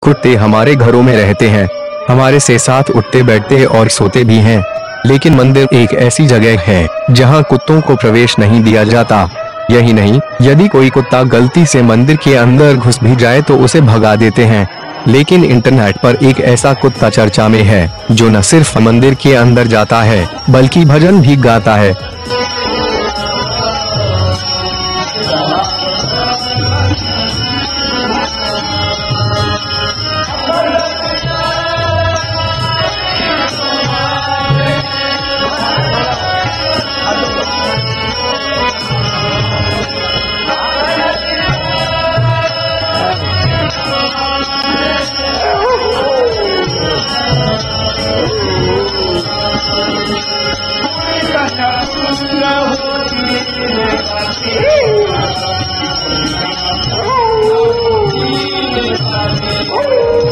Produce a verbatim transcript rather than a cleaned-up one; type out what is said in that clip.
कुत्ते हमारे घरों में रहते हैं, हमारे से साथ उठते बैठते और सोते भी हैं। लेकिन मंदिर एक ऐसी जगह है जहां कुत्तों को प्रवेश नहीं दिया जाता। यही नहीं, यदि कोई कुत्ता गलती से मंदिर के अंदर घुस भी जाए तो उसे भगा देते हैं। लेकिन इंटरनेट पर एक ऐसा कुत्ता चर्चा में है जो न सिर्फ मंदिर के अंदर जाता है बल्कि भजन भी गाता है। Oh